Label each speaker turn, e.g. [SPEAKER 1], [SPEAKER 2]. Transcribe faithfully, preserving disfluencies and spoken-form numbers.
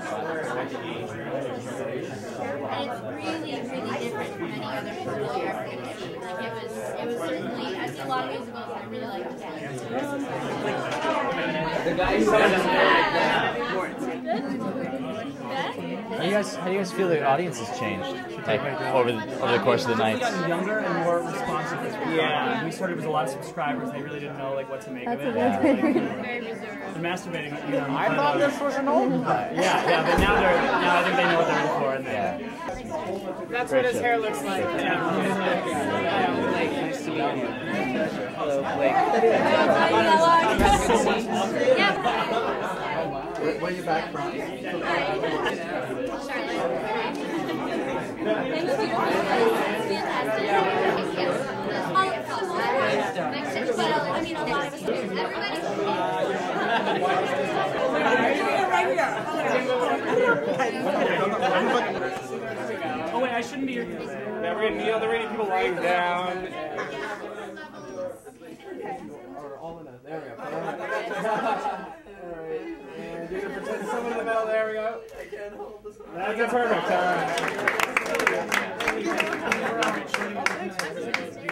[SPEAKER 1] really, really different from any other show that you ever get to see. Like it was, it was certainly. I see a lot of musicals, and I really like it.
[SPEAKER 2] The guy who
[SPEAKER 3] How do you guys, how do you guys feel the audience has changed like, over the over the course of the night?
[SPEAKER 4] It's gotten younger and more responsive. Yeah, we started with a lot of subscribers. They really didn't know like what to make
[SPEAKER 5] That's
[SPEAKER 4] of it.
[SPEAKER 5] Yeah.
[SPEAKER 1] Very reserved.
[SPEAKER 4] They're masturbating. You know,
[SPEAKER 3] I thought this was an old guy.
[SPEAKER 4] Yeah, yeah, but now they're now I think they know what they're in for. And
[SPEAKER 3] Yeah.
[SPEAKER 6] That's what his hair looks like. Yeah. Blake, nice to meet you. Hello, Blake.
[SPEAKER 1] Yeah.
[SPEAKER 2] Where, where are you back from?
[SPEAKER 4] Oh wait, I shouldn't be here. Yeah, we're gonna kneel. They're reading people lying down.
[SPEAKER 2] There we go. And you're gonna pretend someone in the middle. There we go. I can't hold this.
[SPEAKER 4] That's perfect. All right.